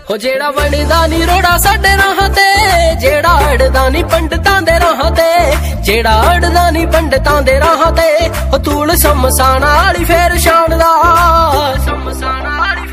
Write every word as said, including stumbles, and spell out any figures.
हो जेड़ा बनदा नी रोड़ा साडे राहां ते, जेड़ा अड़दा नी पंडितां दे राहां ते, जेड़ा अड़दा नी पंडितां दे राहां ते, ओ तूल शमशान आली फेर शान दा, शमशान आली